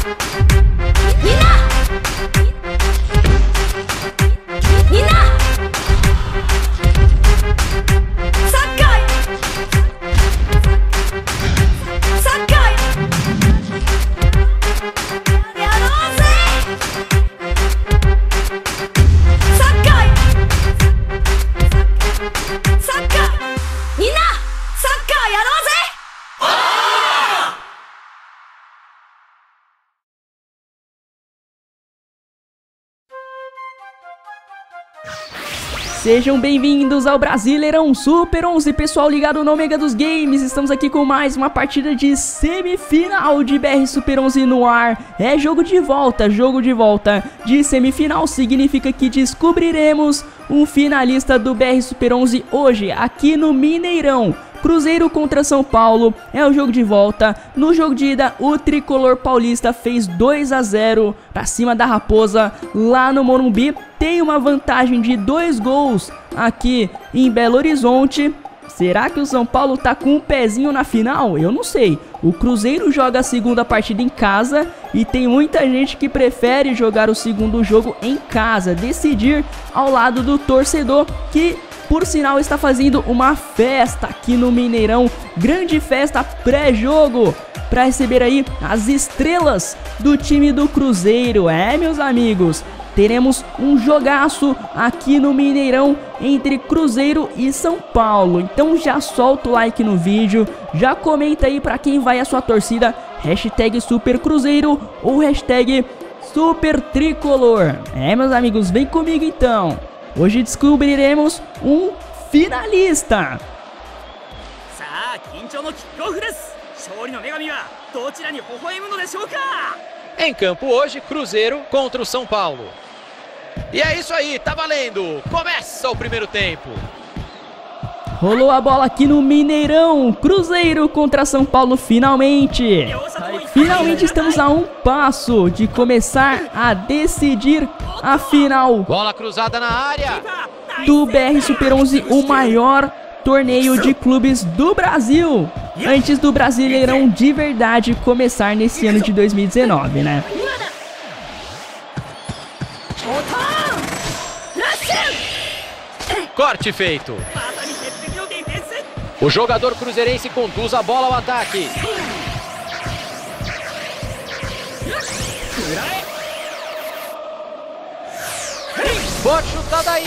Sejam bem-vindos ao Brasileirão Super 11, pessoal ligado no Omega dos Games. Estamos aqui com mais uma partida de semifinal de BR Super 11 no ar. É jogo de volta de semifinal, significa que descobriremos um finalista do BR Super 11 hoje, aqui no Mineirão. Cruzeiro contra São Paulo é o jogo de volta. No jogo de ida, o tricolor paulista fez 2 a 0 para cima da Raposa lá no Morumbi. Tem uma vantagem de 2 gols aqui em Belo Horizonte. Será que o São Paulo tá com um pezinho na final? Eu não sei. O Cruzeiro joga a segunda partida em casa e tem muita gente que prefere jogar o segundo jogo em casa, decidir ao lado do torcedor, que por sinal está fazendo uma festa aqui no Mineirão, grande festa pré-jogo, para receber aí as estrelas do time do Cruzeiro. Meus amigos, teremos um jogaço aqui no Mineirão entre Cruzeiro e São Paulo. Então já solta o like no vídeo, já comenta aí para quem vai a sua torcida, hashtag Super Cruzeiro ou hashtag Super Tricolor. Meus amigos, vem comigo então. Hoje descobriremos um finalista. Em campo hoje, Cruzeiro contra o São Paulo. E é isso aí, tá valendo. Começa o primeiro tempo. Rolou a bola aqui no Mineirão. Cruzeiro contra São Paulo finalmente. Finalmente estamos a um passo de começar a decidir a final. Bola cruzada na área do BR Super 11, o maior torneio de clubes do Brasil. Antes do Brasileirão de verdade começar nesse ano de 2019, né? Corte feito. O jogador cruzeirense conduz a bola ao ataque. Pode chutar daí.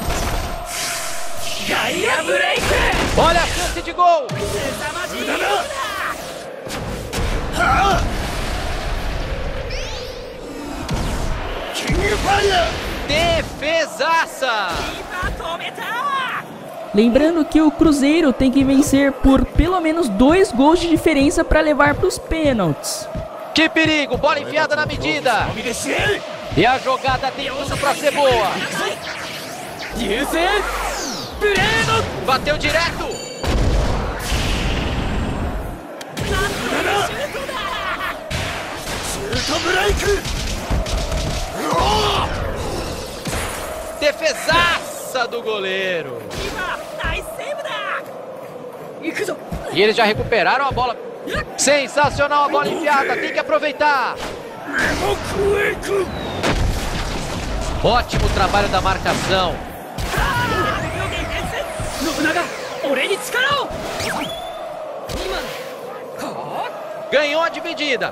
Olha a chance de gol. Defesaça. Lembrando que o Cruzeiro tem que vencer por pelo menos 2 gols de diferença para levar para os pênaltis. Que perigo, bola enfiada na medida. E a jogada tem tudo para ser boa. Bateu direto. Defesaça do goleiro. E eles já recuperaram a bola. Sensacional a bola enfiada, tem que aproveitar. Ótimo trabalho da marcação. Ganhou a dividida.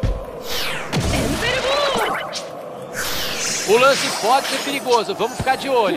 O lance pode ser perigoso, vamos ficar de olho.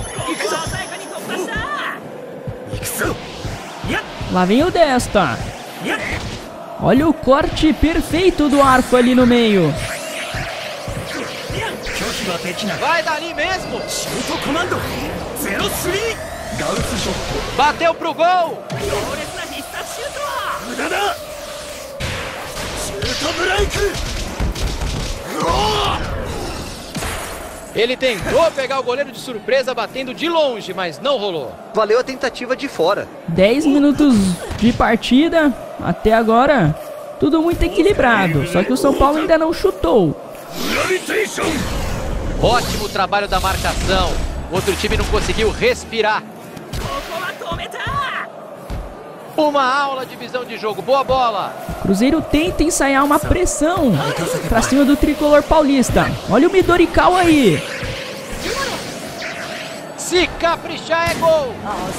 Lá vem o Desta. Olha o corte perfeito do arco ali no meio. Vai dali mesmo. Bateu pro gol. Ele tentou pegar o goleiro de surpresa batendo de longe, mas não rolou. Valeu a tentativa de fora. 10 minutos de partida. Até agora, tudo muito equilibrado. Só que o São Paulo ainda não chutou. Ótimo trabalho da marcação. O outro time não conseguiu respirar. Uma aula de visão de jogo. Boa bola. Cruzeiro tenta ensaiar uma pressão pra cima do tricolor paulista. Olha o Midorikawa aí. Se caprichar é gol.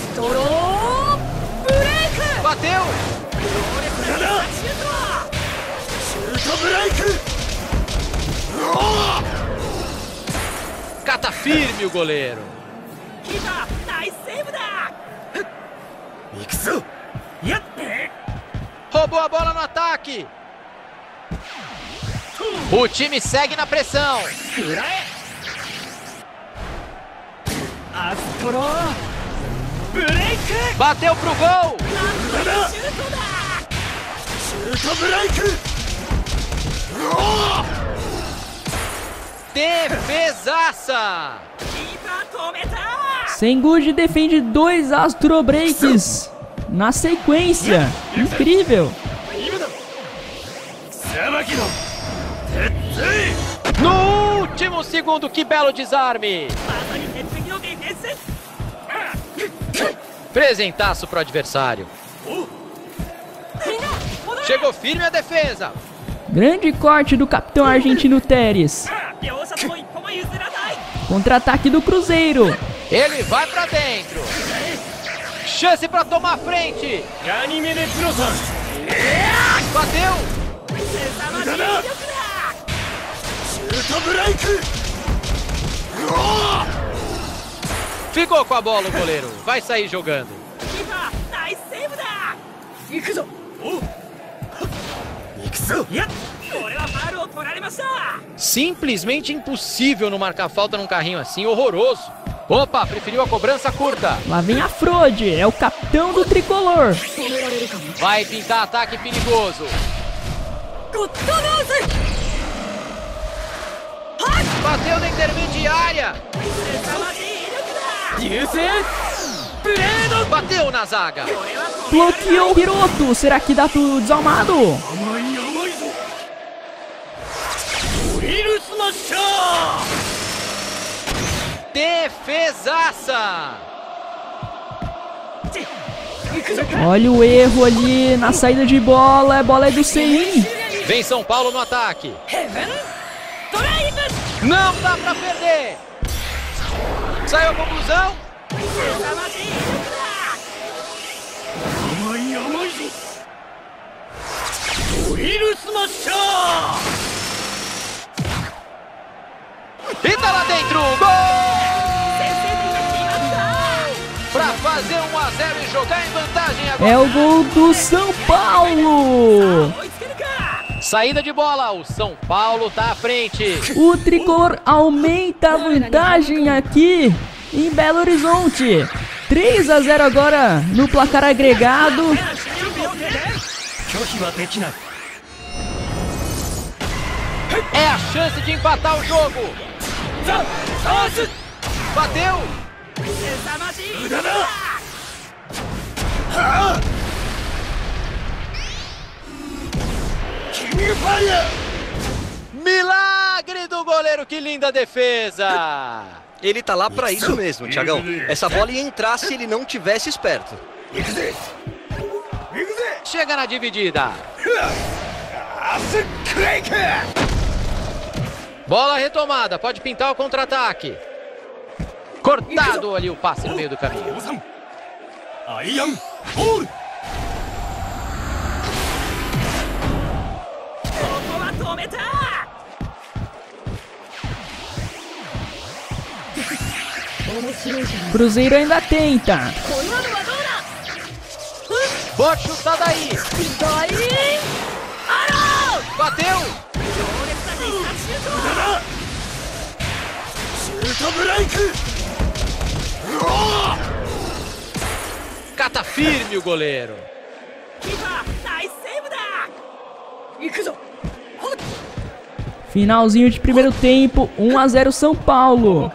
Bateu. Cata firme o goleiro. Roubou a bola no ataque. O time segue na pressão. Bateu pro gol. Defesaça. Senguji defende 2 Astro Breaks na sequência. Incrível. No último segundo, que belo desarme. Presentaço pro adversário. Chegou firme a defesa. Grande corte do capitão argentino Teres. Contra-ataque do Cruzeiro. Ele vai pra dentro. Chance pra tomar a frente. Bateu. Ficou com a bola o goleiro. Vai sair jogando. Simplesmente impossível não marcar falta num carrinho assim, horroroso. Opa, preferiu a cobrança curta. Lá vem a Frode, é o capitão do tricolor. Vai pintar ataque perigoso. Bateu na intermediária. Bateu na zaga. Bloqueou o Hiroto. Será que dá pro desalmado? Defesaça. Olha o erro ali na saída de bola. A bola é do Sein. Vem São Paulo no ataque. Não dá pra perder. Saiu a conclusão. E tá lá dentro. Gol! Pra fazer 1 a 0 e jogar em vantagem agora. É o gol do São Paulo. Saída de bola, o São Paulo tá à frente. O tricolor aumenta a vantagem aqui em Belo Horizonte. 3 a 0 agora no placar agregado. É a chance de empatar o jogo. Bateu. Milagre do goleiro, que linda defesa. Ele tá lá pra isso mesmo, Thiagão. Essa bola ia entrar se ele não tivesse esperto. Chega na dividida. Bola retomada, pode pintar o contra-ataque. Cortado ali o passe no meio do caminho. Cruzeiro ainda tenta. Pode chutar daí. Bateu. Cata firme o goleiro. Finalzinho de primeiro tempo, 1 a 0 São Paulo.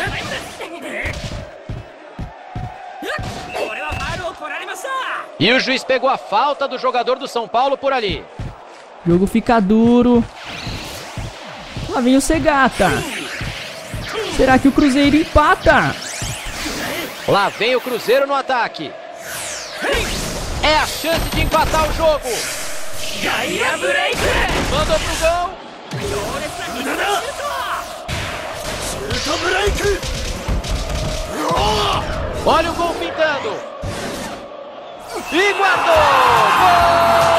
E o juiz pegou a falta do jogador do São Paulo por ali. O jogo fica duro. Lá vem o Segata. Será que o Cruzeiro empata? Lá vem o Cruzeiro no ataque. É a chance de empatar o jogo. Mandou pro gol. Olha o gol pintando. E guardou. Gol!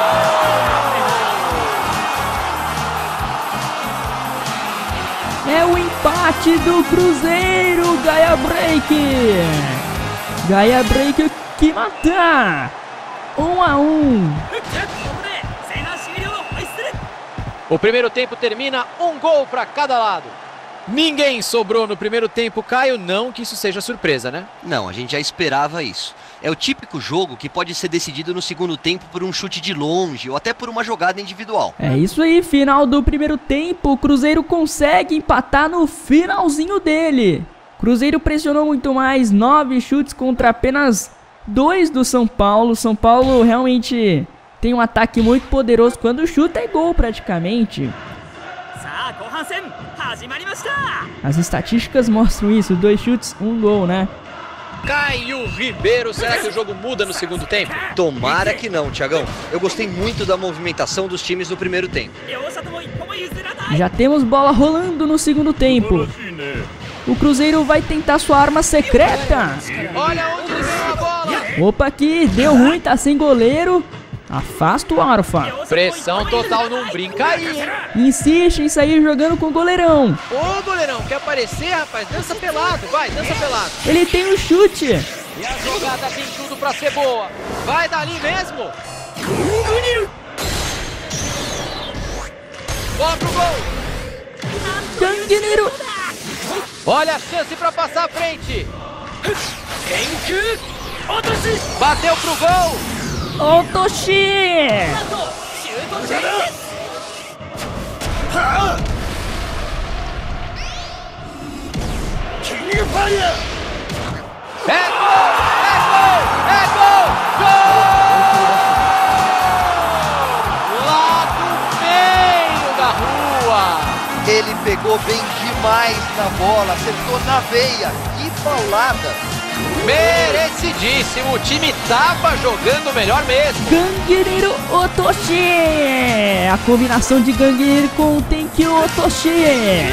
É o empate do Cruzeiro, Gaia Break. Gaia Break que mata. 1-1. O primeiro tempo termina 1 gol para cada lado. Ninguém sobrou no primeiro tempo, Caio. Não que isso seja surpresa, né? Não, a gente já esperava isso. É o típico jogo que pode ser decidido no segundo tempo por um chute de longe ou até por uma jogada individual. É isso aí, final do primeiro tempo. O Cruzeiro consegue empatar no finalzinho dele. Cruzeiro pressionou muito mais, 9 chutes contra apenas 2 do São Paulo. São Paulo realmente tem um ataque muito poderoso. Quando chuta é gol praticamente. As estatísticas mostram isso, 2 chutes, 1 gol, né? Caio Ribeiro, será que o jogo muda no segundo tempo? Tomara que não, Thiagão. Eu gostei muito da movimentação dos times no primeiro tempo. Já temos bola rolando no segundo tempo. O Cruzeiro vai tentar sua arma secreta. Olha onde ele ganhou a bola. Opa, aqui, deu ruim, tá sem goleiro. Afasta o Alfa. Pressão total, não brinca aí, hein? Insiste em sair jogando com o goleirão. Ô, goleirão, quer aparecer, rapaz? Dança pelado, vai, dança pelado. Ele tem um chute. E a jogada tem tudo pra ser boa. Vai dali mesmo. Bola pro gol. Gangueiro. Olha a chance pra passar à frente. Bateu pro gol. Otoshi. É gol! É gol! É gol! Gol! Lá do meio da rua! Ele pegou bem demais na bola, acertou na veia. Que paulada! Merecidíssimo! O time tava jogando melhor mesmo! Gangueiro Otoshi. A combinação de Gangueiro com Tenkyu Otoshi.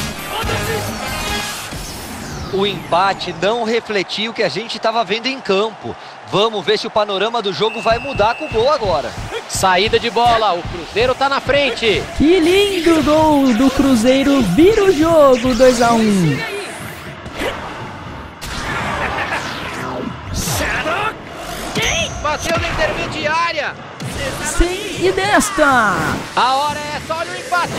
O empate não refletiu o que a gente estava vendo em campo. Vamos ver se o panorama do jogo vai mudar com o gol agora. Saída de bola, o Cruzeiro tá na frente. Que lindo gol do Cruzeiro, vira o jogo, 2-1. Bateu na intermediária. Sim, e desta. A hora é essa, olha o empate.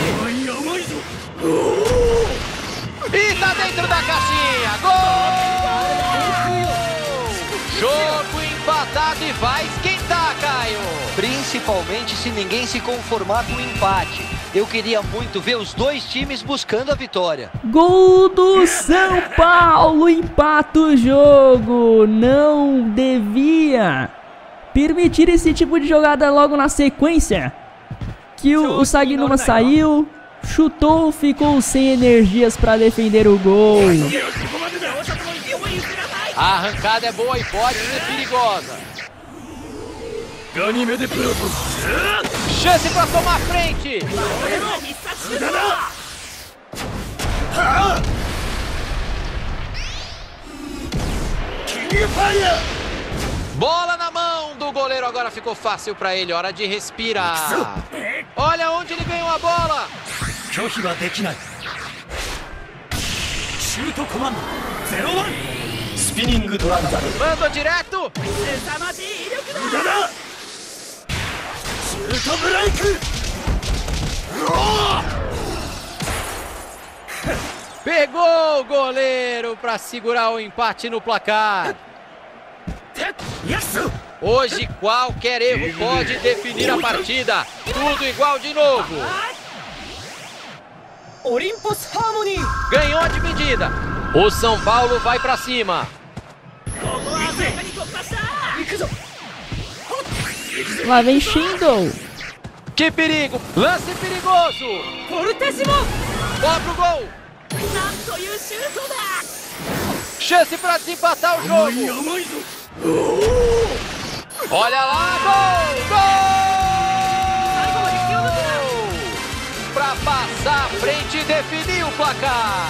E tá dentro da caixinha. Gol! Jogo empatado e vai esquentar, Caio. Principalmente se ninguém se conformar com o empate. Eu queria muito ver os dois times buscando a vitória. Gol do São Paulo, empata o jogo. Não devia permitir esse tipo de jogada logo na sequência. Que o Sagnuma saiu, chutou, ficou sem energias para defender o gol. A arrancada é boa e pode ser perigosa. Chance para tomar frente. Bola na mão do goleiro, agora ficou fácil para ele, hora de respirar. Olha onde ele ganhou a bola. Mandou direto. Pegou o goleiro para segurar o empate no placar. Hoje qualquer erro pode definir a partida. Tudo igual de novo. Ganhou a dividida. O São Paulo vai para cima. Lá vem Shindo. Que perigo. Lance perigoso. Bola pro gol. Chance para desempatar o jogo. Olha lá, gol! Gol! Pra passar à frente e definir o placar.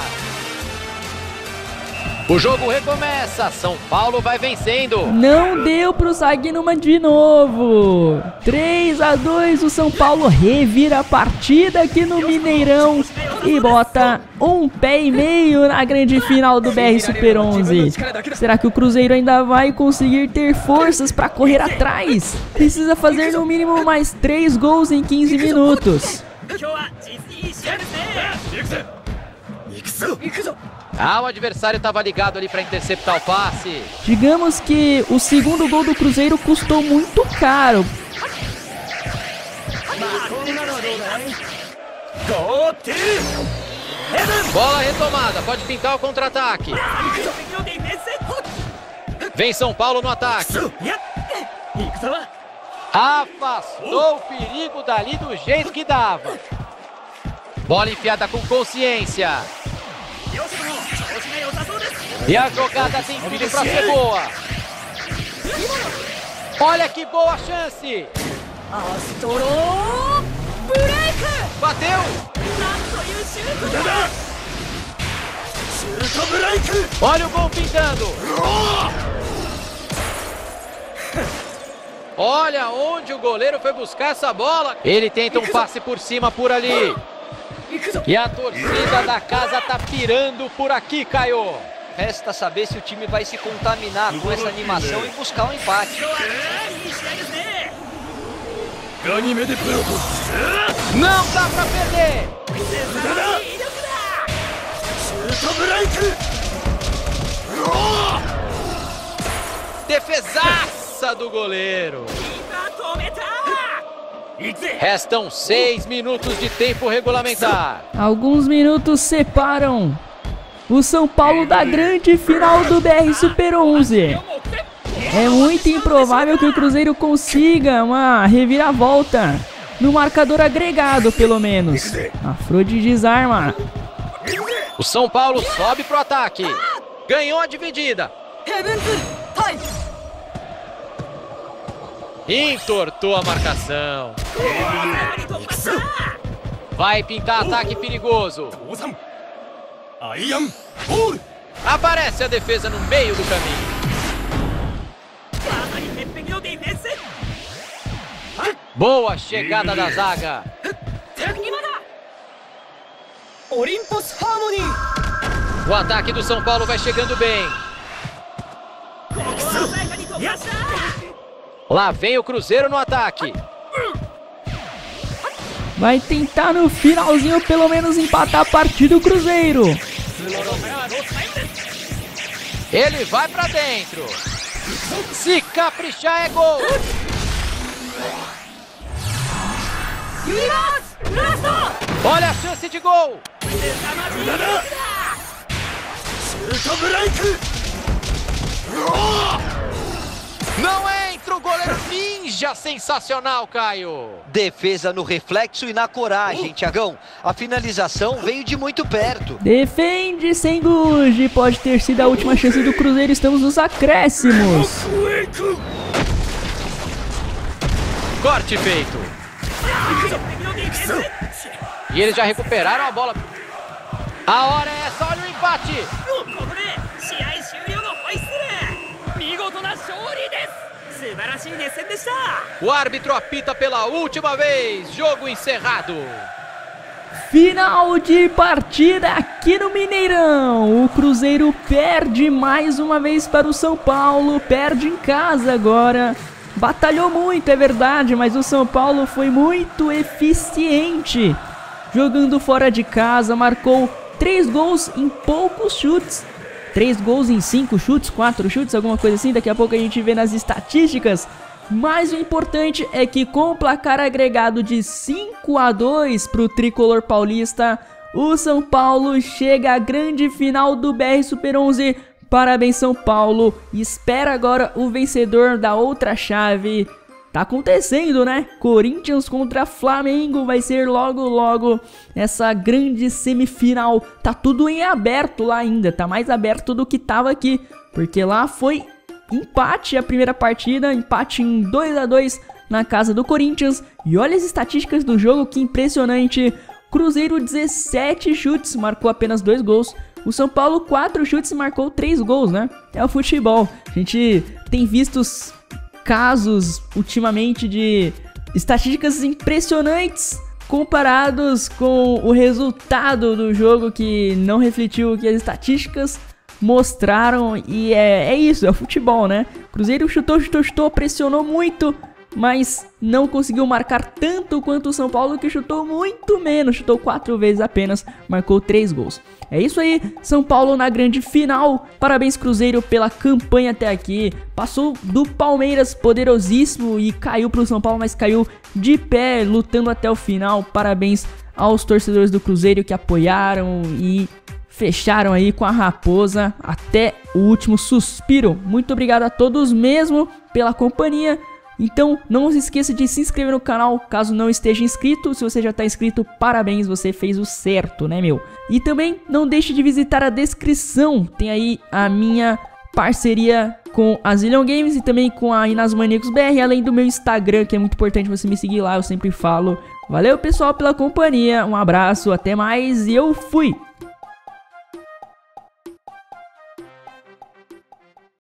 O jogo recomeça, São Paulo vai vencendo. Não deu pro Sagnuma de novo. 3-2, o São Paulo revira a partida aqui no Mineirão e bota um pé e meio na grande final do BR Super 11. Será que o Cruzeiro ainda vai conseguir ter forças para correr atrás? Precisa fazer no mínimo mais 3 gols em 15 minutos. Ah, o adversário estava ligado ali para interceptar o passe. Digamos que o segundo gol do Cruzeiro custou muito caro. Bola retomada, pode pintar o contra-ataque. Vem São Paulo no ataque. Afastou o perigo dali do jeito que dava. Bola enfiada com consciência. E a jogada tem filho pra ser boa. Olha que boa chance. Bateu. Olha o gol pintando. Olha onde o goleiro foi buscar essa bola. Ele tenta um passe por cima por ali. E a torcida da casa tá pirando por aqui, Caio. Resta saber se o time vai se contaminar com essa animação e buscar um empate. Não dá pra perder. Defesaça do goleiro. Restam 6 minutos de tempo regulamentar. Alguns minutos separam o São Paulo da grande final do BR Super 11. É muito improvável que o Cruzeiro consiga uma reviravolta no marcador agregado, pelo menos. A Frode desarma. O São Paulo sobe pro ataque. Ganhou a dividida. Entortou a marcação. Vai pintar ataque perigoso. Aparece a defesa no meio do caminho. Boa chegada da zaga. O ataque do São Paulo vai chegando bem. Lá vem o Cruzeiro no ataque. Vai tentar no finalzinho pelo menos empatar a partida do Cruzeiro. Ele vai pra dentro. Se caprichar é gol. Olha a chance de gol. Não entra o goleiro ninja, sensacional, Caio. Defesa no reflexo e na coragem, Thiagão. A finalização veio de muito perto. Defende sem Guji. Pode ter sido a última chance do Cruzeiro. Estamos nos acréscimos. Corte feito. E eles já recuperaram a bola. A hora é essa, olha o empate. O árbitro apita pela última vez. Jogo encerrado. Final de partida aqui no Mineirão. O Cruzeiro perde mais uma vez para o São Paulo. Perde em casa agora. Batalhou muito, é verdade, mas o São Paulo foi muito eficiente. Jogando fora de casa, marcou 3 gols em poucos chutes. 3 gols em 5 chutes, 4 chutes, alguma coisa assim. Daqui a pouco a gente vê nas estatísticas. Mas o importante é que com o placar agregado de 5-2 para o tricolor paulista, o São Paulo chega à grande final do BR Super 11. Parabéns, São Paulo. Espera agora o vencedor da outra chave. Tá acontecendo, né? Corinthians contra Flamengo vai ser logo logo essa grande semifinal. Tá tudo em aberto lá ainda, tá mais aberto do que tava aqui, porque lá foi empate a primeira partida, empate em 2-2 na casa do Corinthians. E olha as estatísticas do jogo, que impressionante. Cruzeiro 17 chutes, marcou apenas 2 gols. O São Paulo 4 chutes e marcou 3 gols, né? É o futebol. A gente tem visto casos ultimamente de estatísticas impressionantes comparados com o resultado do jogo que não refletiu o que as estatísticas mostraram. E é isso, é o futebol, né? Cruzeiro chutou, pressionou muito, mas não conseguiu marcar tanto quanto o São Paulo, que chutou muito menos, chutou 4 vezes apenas, marcou 3 gols. É isso aí, São Paulo na grande final. Parabéns, Cruzeiro, pela campanha até aqui. Passou do Palmeiras, poderosíssimo, e caiu pro São Paulo, mas caiu de pé, lutando até o final. Parabéns aos torcedores do Cruzeiro que apoiaram e fecharam aí com a Raposa até o último suspiro. Muito obrigado a todos mesmo pela companhia. Então não se esqueça de se inscrever no canal caso não esteja inscrito. Se você já está inscrito, parabéns, você fez o certo, né, meu? E também não deixe de visitar a descrição, tem aí a minha parceria com a Zillion Games e também com a Inasmaníacos BR, além do meu Instagram, que é muito importante você me seguir lá, eu sempre falo. Valeu, pessoal, pela companhia, um abraço, até mais e eu fui!